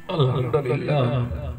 अल्हम्दुलिल्लाह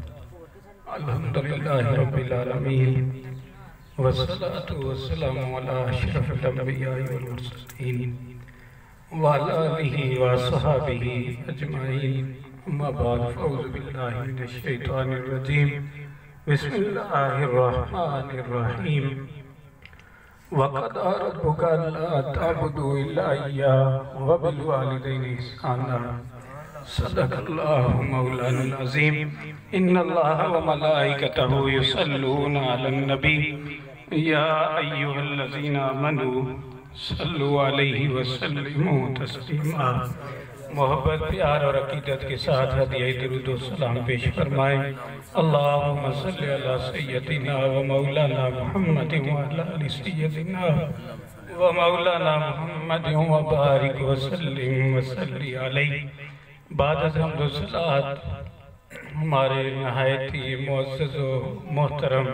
रब्बिल आलमीन वस्सलातु वस्सलामु अला अशरफिल अंबिया'i वल मुरसलीन व अला आलिहि व अस्हाबिहि अजमाइन। अम्मा बाद फअऊज़ु बिल्लाहि मिनश शैतानिर रजीम। बिस्मिल्लाहिर रहमानिर रहीम। वक़दा रब्बुका अल्ला तअबुदू इल्ला इय्याहु व बिल वालिदैनि इहसाना। सदक़ल्लाहु मौलाना अज़ीम। इन्नल्लाहा व मलाइकतहु युसल्लूना अलन नबी या अय्युहल्लज़ीना आमनू सल्लु अलैहि व सल्लिमू तस्लीमा। मोहब्बत, प्यार और अकीदत के साथ हदिया दुरूद व सलाम पेश फरमाएं। अल्लाहुम्मा सल्लि अला सय्यदिना व मौलाना मुहम्मद व अला आलि सय्यदिना व मौलाना मुहम्मद व बारिक व सल्लिम व सल्लि अलैहि। बाद हम्द व सलात हमारे नहायत ही मुअज़्ज़ज़ व मोहतरम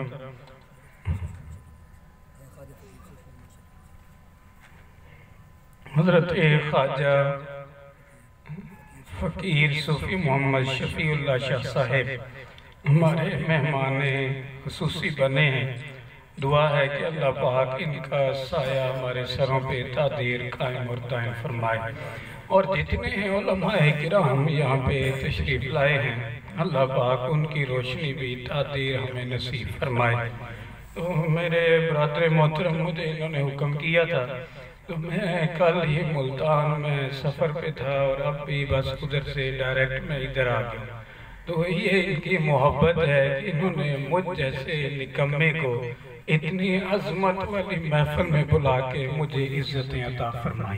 हज़रत ख्वाजा फ़कीर सूफ़ी मोहम्मद शफ़ीउल्लाह शाह साहिब हमारे मेहमान ख़ुसूसी बने हैं। दुआ है कि अल्लाह पाक इनका साया हमारे सरों पे ता देर कायम और दायम फरमाए। और जितने हैं उलमाए किराम यहाँ पे तशरीफ़ लाए हैं, अल्लाह पाक उनकी रोशनी भी ता देर हमें नसीब फरमाए। तो मेरे ब्रदर मोहतरम, मुझे इन्होंने हुक्म किया था, तो मैं कल ही मुल्तान में सफ़र पे था और अब भी बस उधर से डायरेक्ट मैं इधर आ गया। तो ये इनकी मोहब्बत है कि इन्होंने मुझ जैसे निकम्मे को इतनी अज़मत वाली महफिल में बुला के मुझे इज़्ज़तें अता फरमाई।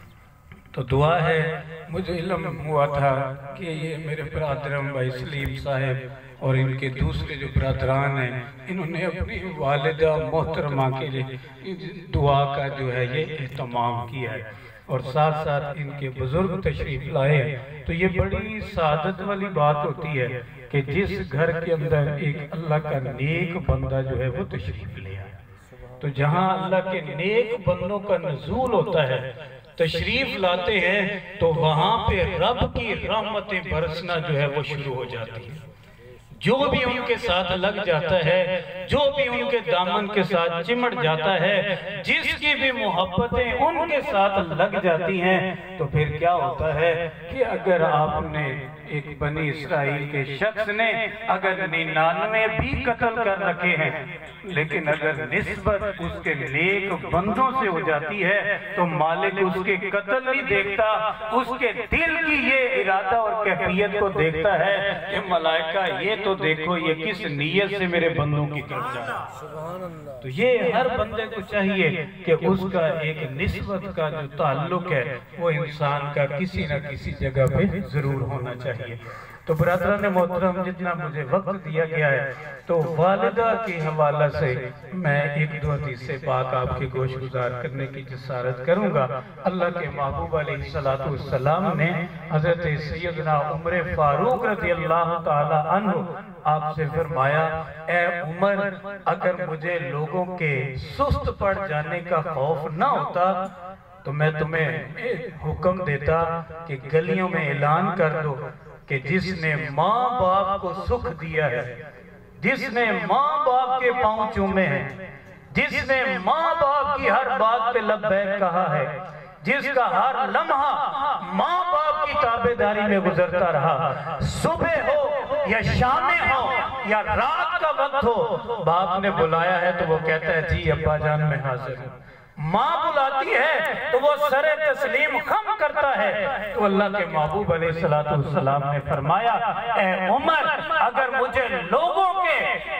तो दुआ है, मुझे इल्म हुआ था कि ये मेरे बरादरम भाई सलीम साहब और इनके दूसरे जो बरादरान हैं, इन्होंने अपनी वालिदा मोहतरमा के लिए दुआ का जो है ये एहतमाम किया है और साथ साथ इनके बुजुर्ग तशरीफ़ लाए हैं। तो ये बड़ी सादत वाली बात होती है कि जिस घर के अंदर एक अल्लाह का नेक बंदा जो है वो तशरीफ़ ले आए। तो जहाँ अल्लाह के नेक बंदों का नज़ूल होता है, तशरीफ़ लाते हैं, तो वहाँ पे रब की रहमतें बरसना जो है वो शुरू हो जाती है। जो भी उनके साथ लग जाता है, जो भी उनके दामन के साथ चिमट जाता है, जिसकी भी मोहब्बतें उनके साथ लग जाती हैं, तो फिर क्या होता है कि अगर आपने एक बनी इसराइल के शख्स ने अगर 99 भी कत्ल कर रखे हैं, लेकिन अगर निस्बत उसके नेक बंदों से हो जाती है, तो मालिक उसके कत्ल नहीं देखता, उसके दिल की ये इरादा और कैफियत को देखता है कि मलाइका ये तो देखो ये किस नीयत से मेरे बंदों की तरफ जा रहा है। तो ये हर बंदे को चाहिए कि उसका एक निस्बत का जो ताल्लुक है वो इंसान का किसी न किसी जगह पे जरूर होना चाहिए। तो बरादरान मोहतरम, जितना मुझे वक्त दिया गया है, तो वालिदा के हवाला से मैं एक दो हदीस से पाक आपके गोश गुजार करने की जसारत करूंगा। अल्लाह के महबूब अलैहिस्सलातु वस्सलाम ने हजरत सैयदना उमर फारूक रज़ियल्लाहु ताला अन्हु आपसे फरमाया, ए उमर, अगर मुझे लोगों के सुस्त पड़ जाने का खौफ ना होता तो मैं तुम्हें हुक्म देता कि गलियों में ऐलान कर दो कि जिसने माँ बाप को सुख दिया है, जिसने माँ बाप के पांव चूमे हैं, जिसने माँ बाप की हर बात पे लब्बैक कहा है, जिसका हर लम्हा माँ बाप की ताबेदारी में गुजरता रहा, सुबह हो या शामें हो या रात का वक्त हो, बाप ने बुलाया है तो वो कहता है जी अब्बा जान मैं हाजिर हूँ। माँ बुलाती है तो वो सरे तस्लीम खम करता है। तो अल्लाह के महबूब अलैहिस्सलातु वस्सलाम ने फरमाया, ए उमर, अगर मुझे लोगों के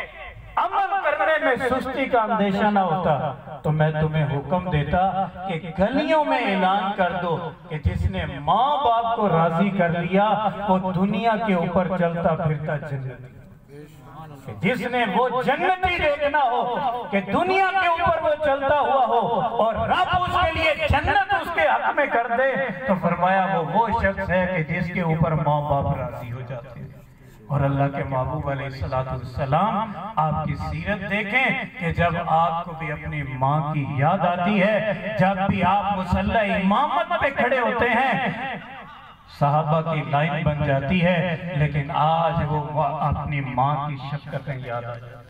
अमल करने में सुस्ती का अंदेशा ना होता तो मैं तुम्हें हुक्म देता कि गलियों में ऐलान कर दो कि जिसने माँ बाप को राजी कर लिया वो दुनिया के ऊपर चलता फिरता जन्नती, जिसने वो जन्नती देखना हो कि दुनिया के ऊपर वो चलता हुआ हो और रब उसके लिए जन्नत उसके हक में कर दे, तो फरमाया वो शख्स है कि जिसके ऊपर माँ बाप राजी हो जाते हैं। और अल्लाह के महबूब अलैहिस्सलातु वस्सलाम आपकी सीरत देखें कि जब आपको भी अपनी माँ की याद आती है, जब भी आप मुसल्ला इमामत पे खड़े होते हैं, सहाबा की लाइन बन जाती है, लेकिन आज वो अपनी माँ की शफ़क़तें याद आ जाती।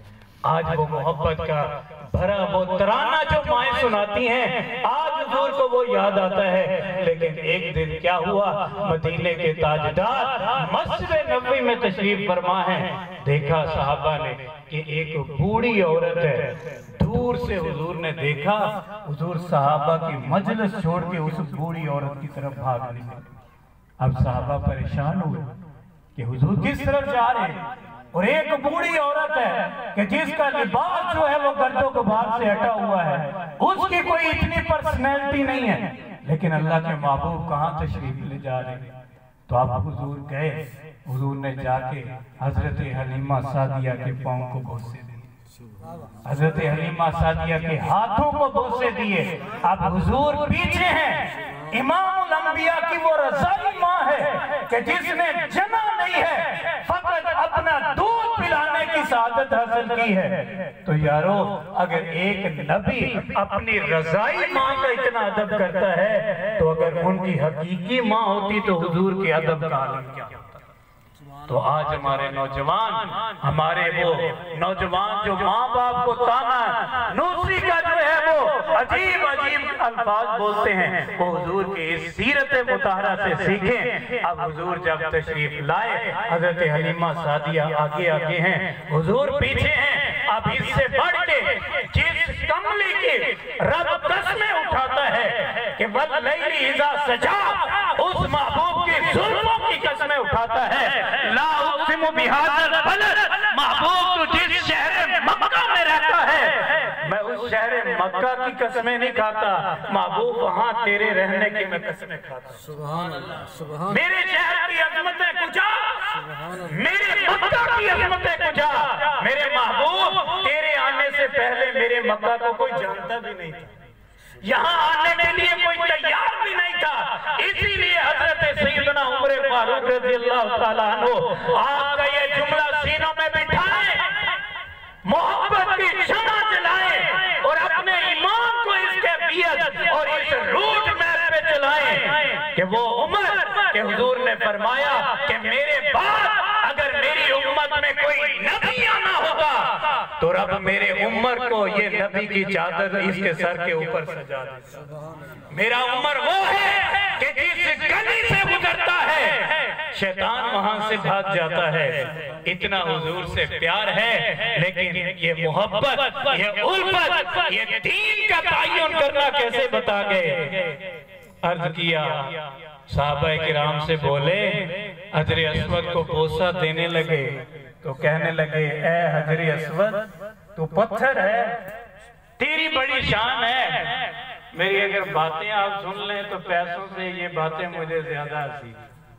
आज वो मोहब्बत का भरा वो तराना जो माएँ सुनाती हैं, आज हुजूर को वो याद आता है। लेकिन एक दिन क्या हुआ, मदीने के ताजदार मस्जिद नबवी में तशरीफ फरमा है। देखा सहाबा ने कि एक बूढ़ी औरत है। दूर से हुजूर ने देखा, हुजूर सहाबा की मजलिस छोड़ के उस बूढ़ी औरत की तरफ भाग निकले। अब सहाबा परेशान हुए कि हुजूर किस तरफ जा रहे हैं, और एक बूढ़ी औरत है कि जिसका लिबास जो है वो गर्दों गुबार से हटा हुआ है, उसकी कोई इतनी पर्सनैलिटी नहीं है, लेकिन अल्लाह के महबूब कहाँ तशरीफ ले जा रहे हैं। तो आप हुजूर गए, हुजूर ने जाके हजरत हलीमा सादिया के पाँव को बोसे दिए, हजरत हलीमा सादिया के हाथों को बोसे दिए। अब हुजूर पीछे हैं, इमामुल अंबिया की वो रज़ाई माँ है कि जिसने जना नहीं है, फकत अपना दूध पिलाने की सादत हासिल की है। तो यारो, अगर एक नबी अपनी रज़ाई माँ का इतना अदब करता है, तो अगर उनकी हकीकी माँ होती तो हुजूर के अदब का आलम क्या होता। तो आज हमारे नौजवान, हमारे वो नौजवान जो माँ बाप को ताना नूसी का जो है वो अजीब अजीब अल्फाज बोलते हैं, वो हुजूर की इस सीरत मुताहरा से सीखें। अब हुजूर जब तशरीफ लाए, हजरत हलीमा सादिया आगे आगे हैं, हुजूर पीछे हैं। अब इससे बढ़ के जिस कमली की रब कस्में उठाता है कि वल्लैली इज़ा सजा, उस महबूब की जुल्फों की कस्में उठाता है। ला उक़सिमु बिहाज़ल बलद, महबूब तू जिस शहर मक्का में रहता है, मैं उस शहर मक्का की कसमें नहीं खाता, महबूब वहां तेरे रहने की मैं कसमें खाता। सुभान अल्लाह, सुभान। मेरे शहर की अज़मतें कुजा, मेरे मक्का की अज़मतें कुजा। मेरे महबूब, तेरे आने से पहले मेरे मक्का को कोई जानता भी नहीं था, यहाँ आने के लिए कोई तैयार भी नहीं था। इसीलिए हजरत सैयदना उमर फारूक रज़ियल्लाहु ताला अन्हु आपका ये जुमला सीनों में बिठाए, मोहब्बत की शमा जलाए और अपने ईमान को इस कैफियत और इस रूट मैप पे चलाए कि वो उमर के हुजूर ने फरमाया कि मेरे बाद अगर मेरी उम्मत में कोई नबी आना होगा तो रब मेरे उमर को ये नबी की चादर इसके सर के ऊपर सजा दे। मेरा उमर वो है कि जिस गली से गुजरता है शैतान वहां से भाग जाता है। इतना हुजूर से प्यार है, लेकिन ये मोहब्बत, ये उल्फत, ये दीन का ताय्युन करना कैसे बता गए। अर्ज किया, साहबा किराम से बोले, हजरे अस्वद को बोसा देने लगे तो कहने लगे, ए हजरे अस्वद तू पत्थर है, तेरी बड़ी शान है, मेरी अगर बातें आप सुन लें तो पैसों से ये बातें मुझे ज्यादा हंसी।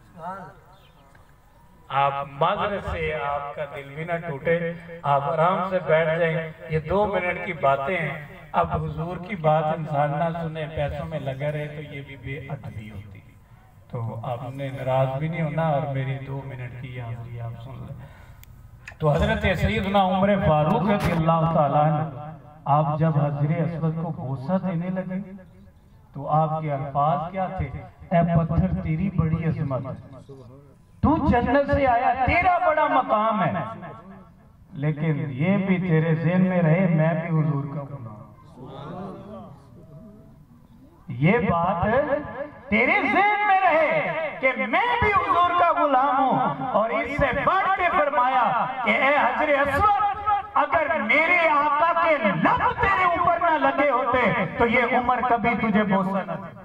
आप माजरत से, आपका दिल भी ना टूटे, आप आराम से बैठ जाएं, ये 2 मिनट की बातें हैं। अब हुजूर की बात इंसान ना सुने, पैसों में लगा रहे तो ये भी बेअदबी होती। तो आपने नाराज भी नहीं होना और मेरी 2 मिनट की हाजिरी आप सुन लें। तो हजरत सैयदना उमर फारूक रज़ियल्लाहु ताला अन्हु आप जब हजरे अस्वद को बोसा देने लगे तो आपके अल्फाज क्या थे, ए पत्थर तेरी बड़ी अजमत, तू जन्नत से आया, तेरा बड़ा मकाम है, लेकिन ये भी तेरे ज़हन में रहे मैं भी हुजूर का गुलाम। ये बात तेरे ज़हन में रहे कि मैं भी हुजूर का गुलाम हूं। और इससे बढ़ के फरमाया कि ए हजरे अस्वद, अगर मेरे आका के लब तेरे ऊपर ना लगे होते तो ये उमर कभी तुझे बोसा न देता,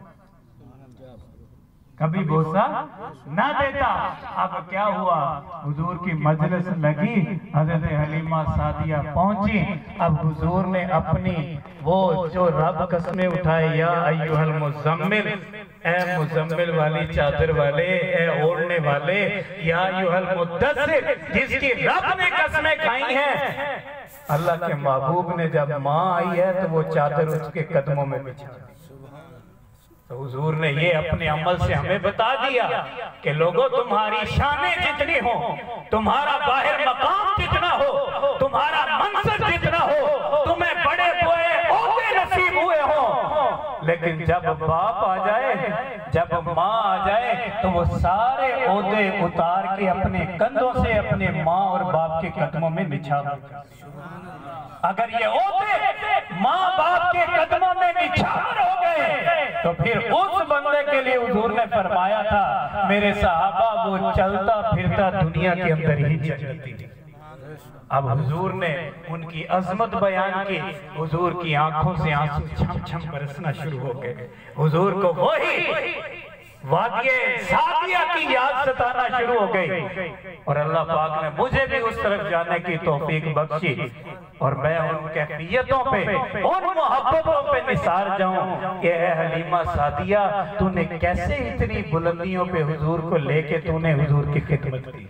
कभी बोसा ना देता। अब क्या हुआ, हुजूर की मजलिस लगी, हजरत हलीमा सादिया पहुंची। अब हुजूर ने अपनी वो जो रब कसमें उठाए, या अय्युहल मुज़म्मिल, ए मुज़म्मिल वाली चादर वाले, ए ओढ़ने वाले, या अय्युहल मुद्दस्सिर, जिसकी रब ने कसमें खाई हैं। अल्लाह के महबूब ने जब माँ आई है तो वो चादर उसके कदमों में बिछा दी। तो हुजूर ने ये अपने अमल से हमें बता दिया कि लोगों, तुम्हारी शानें जितनी हो, तुम्हारा बाहर मकाम जितना हो, तुम्हारा मनसब जितना हो, तुम्हें बड़े बड़े ओहदे नसीब हुए हो, लेकिन जब बाप आ जाए, जब जब माँ आ जाए तो वो सारे ओहदे उतार के अपने कंधों से अपने माँ और बाप के कदमों में निछावर अगर ये ओहदे माँ बाप के कदमों में निछावर हो गए तो फिर उस बंदे के लिए हुजूर ने फरमाया था मेरे सहाबा वो चलता फिरता दुनिया के अंदर ही जन्नती थी। अब हुजूर ने उनकी अजमत बयान की, हुजूर की आंखों से आंसू छम छम बरसना शुरू हो गए। हुजूर को वही वादिये सादिया की याद सताना शुरू हो गई और अल्लाह पाक ने मुझे भी उस तरफ जाने की तौफीक बख्शी और मैं उन कैफियतों पे उन मोहब्बतों पे निसार जाऊं कि ए हलीमा सादिया तूने कैसे इतनी बुलंदियों पे हुजूर को लेके तूने हुजूर की खिदमत की।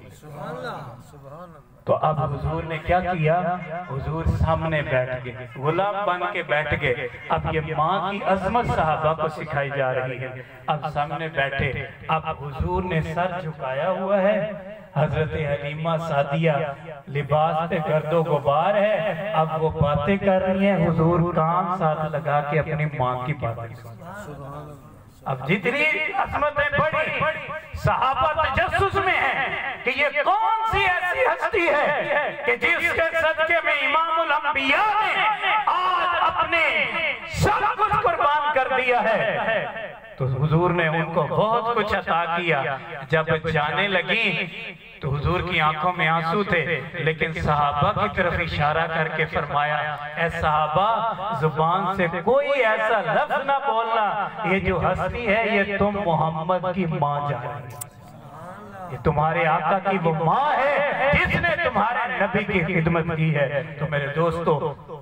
तो अब हुजूर ने क्या किया, हुजूर सामने बैठ गए, गुलाम बन के बैठ गए। अब ये माँ की अजमत साहबा को सिखाई जा रही है। अब सामने बैठे, अब हुजूर ने सर झुकाया हुआ है, हजरत हलीमा सादिया लिबास पे गर्दो गुबार है, अब वो बातें कर रही हैं, हुजूर कान साथ लगा के अपनी माँ की बातें सुन। अब जितनी अजमतें बड़ी सहाबा तजस्सुस में है कि ये कौन सी ऐसी हस्ती है कि जिसके सदके में इमामुल अंबिया ने आज अपने सब कुछ कुर्बान कर दिया है। तो हुजूर ने उनको बहुत कुछ अता किया। जब जाने लगी तो हुजूर की आंखों में आंसू थे, लेकिन सहाबा की तरफ इशारा करके फरमाया ऐ सहाबा जुबान से कोई ऐसा लफ्ज ना बोलना, ये जो हस्ती है ये तुम मोहम्मद की माँ जा रही है, ये तुम्हारे आका की वो माँ है जिसने तुम्हारे नबी की खिदमत की है। तो मेरे दोस्तों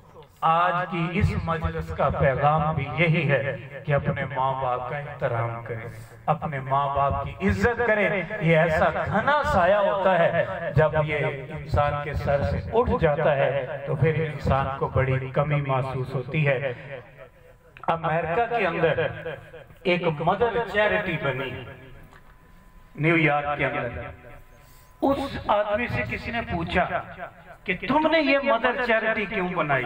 आज की इस मजलिस का पैगाम भी यही है कि अपने माँ बाप का एहतराम करें, अपने माँ बाप की इज्जत करें। ये ऐसा घना साया होता है, जब ये इंसान के सर से उठ जाता है तो फिर इंसान को बड़ी कमी महसूस होती है। अमेरिका के अंदर एक मदर चैरिटी बनी न्यूयॉर्क के अंदर। उस आदमी से किसी ने पूछा कि तुमने ये मदर चैरिटी क्यों बनाई,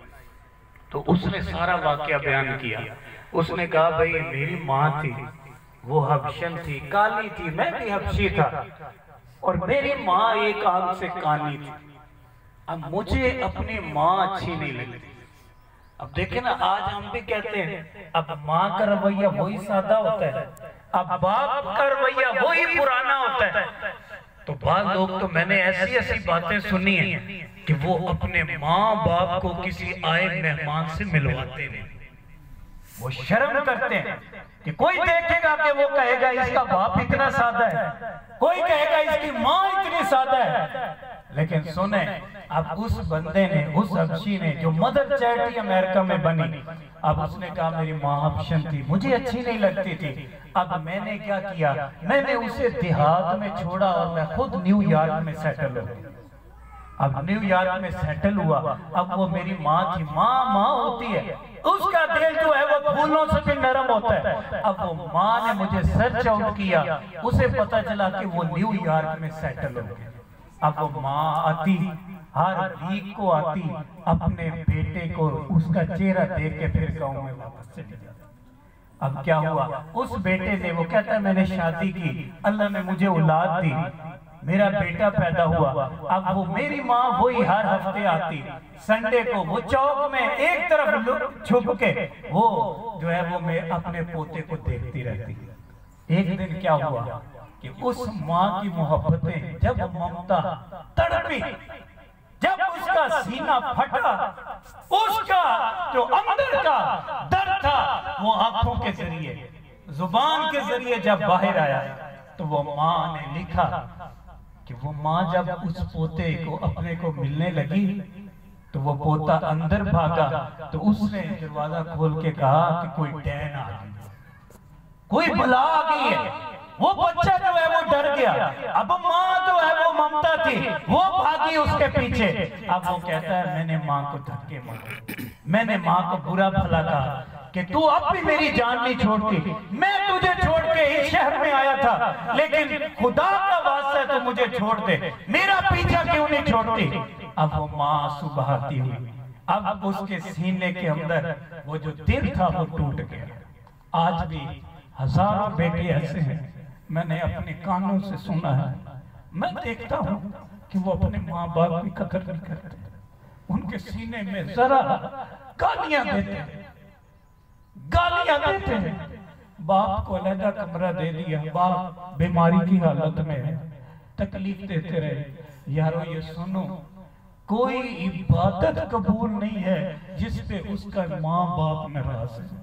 तो उसने सारा वाकया बयान किया। उसने कहा भाई मेरी माँ थी, वो हबशन थी, काली थी, मैं भी हबशी था, और मेरी माँ एक आंख से कानी थी। अब मुझे अपनी माँ अच्छी नहीं लगती। अब देखे ना, आज हम भी कहते हैं अब माँ का रवैया वही सादा होता है, अब बाप का रवैया वही पुराना होता है। तो बाद लोग तो मैंने ऐसी ऐसी बातें सुनी हैं कि वो अपने माँ बाप को किसी आए मेहमान से मिलवाते नहीं, वो शर्म करते हैं कि कोई देखेगा कि वो कहेगा इसका बाप इतना सादा है, कोई कहेगा इसकी माँ इतनी सादा है। लेकिन सुने, अब उस बंदे ने, उस हबशी ने जो मदर चैरिटी अमेरिका में बनी, अब उसने कहा मेरी माँ हबशन थी, मुझे अच्छी नहीं लगती थी। अब मैंने क्या किया, मैंने उसे देहात में छोड़ा और मैं खुद न्यूयॉर्क में सेटल हो गया। अब न्यूयॉर्क में सेटल हुआ, अब वो मेरी माँ थी, माँ होती है, उसका दिल जो है वो फूलों से भी नरम होता है। अब वो माँ ने मुझे सर्च आउट किया, उसे पता चला कि वो न्यूयॉर्क में सेटल हो गया। अब वो माँ आती, हर वीक को आती, अपने बेटे को उसका चेहरा देख के फिर गाँव में वापस चली जाती। अब क्या हुआ, उस बेटे ने, वो कहता है मैंने शादी की, अल्लाह ने मुझे औलाद दी, मेरा बेटा पैदा हुआ। अब वो मेरी माँ वही हर हफ्ते आती, संडे को वो चौक में एक तरफ छुप के वो जो है वो मैं अपने पोते को देखती रहती। एक दिन क्या हुआ कि उस माँ की मोहब्बतें जब ममता तड़पी, जब उसका सीना फटा, उसका जो अंदर का दर्द था वो आंखों के जरिए, जुबान के जरिए जब बाहर आया, तो वो माँ ने लिखा कि वो माँ जब उस पोते को अपने को मिलने लगी तो वो पोता अंदर भागा, तो उसने दरवाजा खोल के कहा कि कोई डैन आ गई, कोई बला आ गई है। वो बच्चा जो है वो डर गया। अब माँ जो है वो ममता थी, वो भागी उसके पीछे। अब वो कहता है मैंने माँ को धक्के मारे, मैंने माँ को बुरा भला कहा कि तू अब भी मेरी जान नहीं छोड़ती, मैं तुझे छोड़ के इस शहर में आया था, लेकिन खुदा का वास्ता है तो मुझे छोड़ दे, मेरा पीछा क्यों नहीं छोड़ती। अब वो माँ आंसू बहाती हुई, अब उसके सीने के अंदर वो जो दिल था वो टूट गया। आज भी हजारों बेटे ऐसे हैं, मैंने अपने कानों से सुना है। मैं देखता हूँ कि वो अपने माँ बाप की कदर नहीं करते, उनके सीने में जरा गालियां देते हैं, गालियां देते हैं। बाप को अलग कमरा दे दिया, बाप बीमारी की हालत में है, तकलीफ देते रहे। यारो ये सुनो, कोई इबादत कबूल नहीं है जिस पे उसका माँ बाप नाराज है।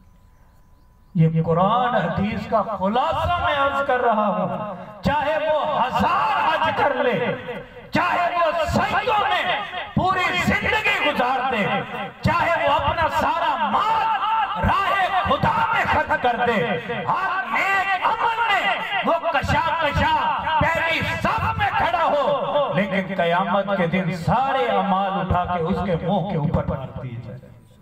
ये कुरान हदीस का खुलासा मैं अर्ज कर रहा हूँ। चाहे वो 1000 हज कर ले, चाहे वो सैयों में पूरी जिंदगी गुजार दे, चाहे वो अपना सारा माल राहे खुदा में खर्च कर दे, हर नेक अमल में वो कशा पहली सब में खड़ा हो, लेकिन कयामत के दिन सारे अमाल उठा के उसके मुंह के ऊपर मार दिए जाए।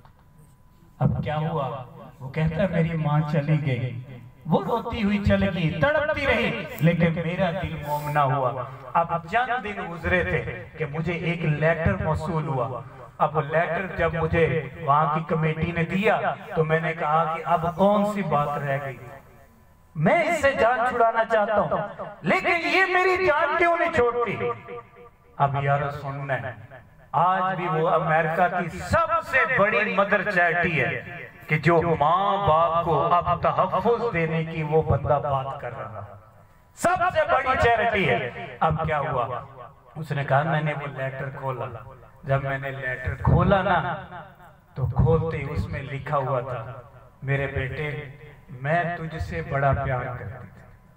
अब क्या हुआ? वो कहता है मेरी माँ चली गई, वो रोती हुई चली गई, तड़पती रही, लेकिन मेरा दिल मोमना हुआ। अब चंद दिन गुजरे थे कि मुझे एक लेटर मौसूल हुआ। अब लेटर जब मुझे वहां की कमेटी ने दिया तो मैंने कहा कि अब कौन सी बात रह गई, मैं इससे जान छुड़ाना चाहता हूँ, लेकिन ये मेरी जान क्यों नहीं छोड़ती। अब यार सुनना है, आज भी वो अमेरिका की सबसे बड़ी मदर चैरिटी है कि जो माँ बाप को अब तहफ्फुज देने की वो बंदा बात कर रहा है, सबसे बड़ी चैरिटी है। अब क्या हुआ? उसने कहा मैंने वो लेटर खोला। जब मैंने लेटर खोला ना, तो खोलते ही उसमें लिखा हुआ था, मेरे बेटे मैं तुझसे बड़ा प्यार करती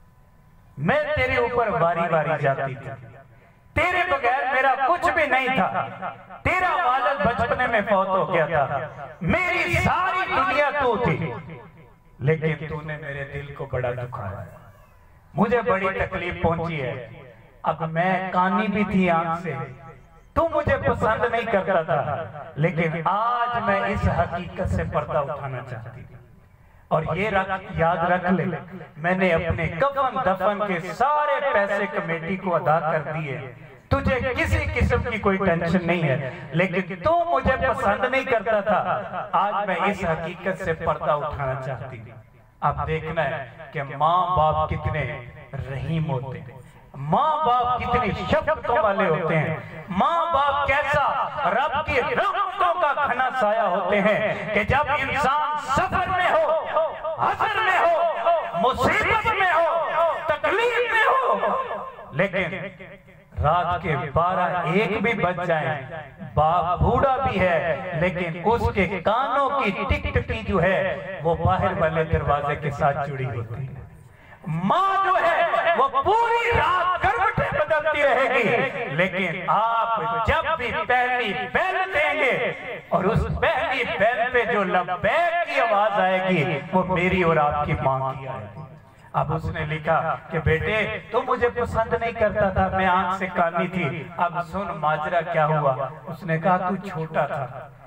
थी, मैं तेरे ऊपर बारी बारी जाती थी, तेरे बगैर मेरा कुछ भी नहीं था, तेरा वालिद बचपने में फौत हो गया था, मेरी सारी दुनिया तू थी, लेकिन तूने मेरे दिल को बड़ा दुखाया, मुझे बड़ी तकलीफ पहुंची है। अब मैं कानी भी थी आंख से, तू मुझे पसंद नहीं करता था, लेकिन आज मैं इस हकीकत से पर्दा उठाना चाहती हूँ। और ये याद रख ले, मैंने अपने कफन दफन के सारे पैसे कमेटी को अदा कर दिए, तुझे किसी किस्म की कोई टेंशन नहीं है, लेकिन तू मुझे पसंद नहीं करता था, आज मैं इस हकीकत से पर्दा उठाना चाहती हूँ। अब देखना है कि माँ बाप कितने रहीम होते हैं, माँ बाप कितनी शफकतों वाले होते हैं, माँ बाप कैसा रब की रहमतों का घना साया होते हैं कि जब इंसान सफर में हो, हसर में हो, मुसीबत में हो, तकलीफ में हो, लेकिन रात के 12-1 भी बज जाए, बाप बूढ़ा भी है, लेकिन उसके कानों की टिकटिकी जो है वो बाहर वाले दरवाजे के साथ जुड़ी होती है। माँ जो है वो पूरी रात करवटें बदलती रहेगी, लेकिन आप जब भी पहली बैल देंगे और उस पहली बैल पे जो लब्बैक की आवाज आएगी वो मेरी और आपकी माँ की आएगी। अब उसने लिखा कि बेटे तू मुझे पसंद नहीं करता था, मैं आंख से कानी थी, अब सुन माजरा क्या हुआ। उसने कहा तू छोटा था,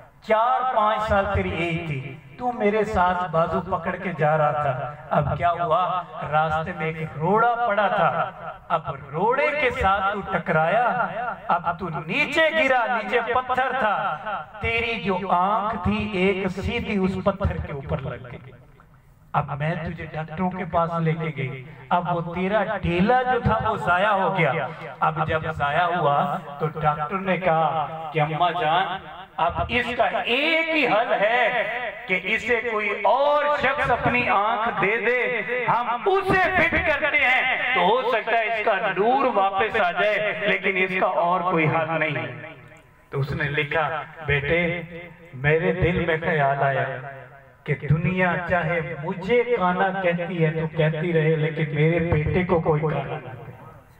4-5 साल तेरी एज थी, तू मेरे साथ बाजू पकड़ के जा रहा था, अब क्या हुआ रास्ते में एक रोड़ा पड़ा था, अब रोड़े के साथ तू टकराया, अब तू नीचे गिरा, नीचे पत्थर था, तेरी जो आंख थी एक सीधी उस पत्थर के ऊपर लग गई। अब मैं तुझे डॉक्टरों के पास लेके गई, अब वो तेरा ढेला जो था वो जाया हो गया। अब जब जाया हुआ तो डॉक्टर ने कहा कि अम्मा जान अब इसका एक ही हल है कि इसे कोई और शख्स अपनी आंख दे दे, हम उसे फिट करते हैं तो हो सकता है इसका नूर वापस आ जाए, लेकिन इसका और कोई हल नहीं। तो उसने लिखा बेटे मेरे दिल में ख्याल आया कि दुनिया चाहे मुझे काना कहती है तो कहती रहे, लेकिन मेरे बेटे को कोई काना ना कहे,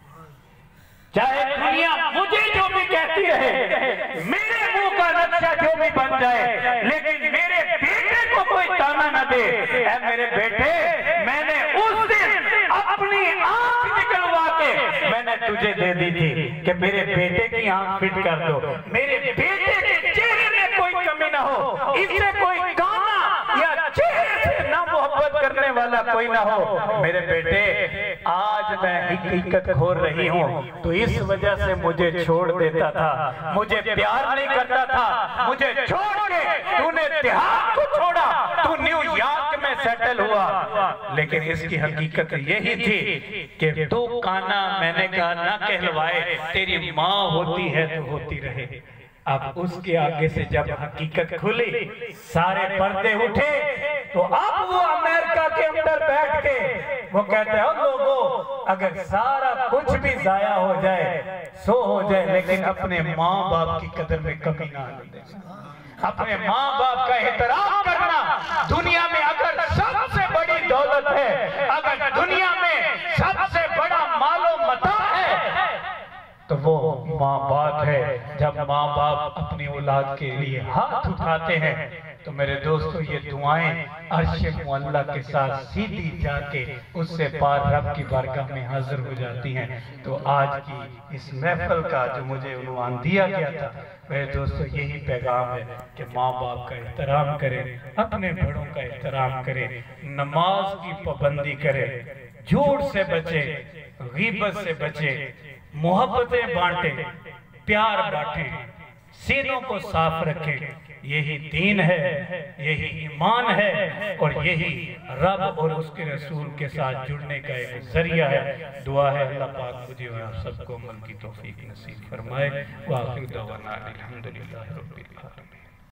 चाहे दुनिया मुझे जो भी कहती रहे, मेरे मुंह का नक्शा जो भी बन जाए, लेकिन मेरे बेटे को कोई ताना न दे। ऐ मेरे बेटे मैंने उस दिन अपनी आंख निकलवा के मैंने तुझे दे दी थी कि मेरे बेटे की आंख फिट कर दो, मेरे बेटे के चेहरे में कोई कमी ना हो, इससे कोई गाना या चेहरे से ना मोहब्बत करने वाला कोई ना हो। मेरे बेटे आज मैं हकीकत खोल रही हूँ, तो इस वजह से मुझे छोड़ देता था, मुझे प्यार नहीं करता था, मुझे छोड़ के तूने देहात को छोड़ा, तू न्यूयॉर्क में में सेटल हुआ, लेकिन इसकी हकीकत यही थी कि तू काना मैंने कहा ना कहलवाए, तेरी माँ होती है तो होती रहे। अब उसके आगे से जब हकीकत खुली, सारे पर्दे उठे, तो अब वो अमेरिका के अंदर बैठ के वो कहते हैं लोगों, अगर सारा कुछ भी जाया हो जाए सो हो जाए, लेकिन अपने माँ बाप की कदर में कमी ना आने देना। अपने माँ बाप का एहतराम करना दुनिया में अगर सबसे बड़ी दौलत है, अगर दुनिया में सबसे बड़ा मालो मता है, तो वो माँ बाप है। जब माँ बाप अपनी औलाद के लिए हाथ उठाते हैं तो मेरे दोस्तों ये दुआएं अर्श मुअल्ला के साथ सीधी जाके उससे पार रब की बारगाह में हाजिर हो जाती हैं। तो आज की इस महफिल का जो मुझे उन्वान दिया गया था, मेरे दोस्तों यही पैगाम है कि माँ बाप का एहतराम करें, अपने बड़ों का एहतराम करें, नमाज की पाबंदी करें, झूठ से बचे, गीबत से बचे, मोहब्बतें बांटे, प्यार बांटें, सीनों को साफ रखें। यही दीन है, यही ईमान है, और यही रब और उसके रसूल के साथ जुड़ने का एक जरिया है। दुआ है अल्लाह पाक मुझे और आप सबको अमल की तौफीक नसीब फरमाए। वाखिर दवाना अल्हम्दुलिल्लाह रब्बिल आलमीन।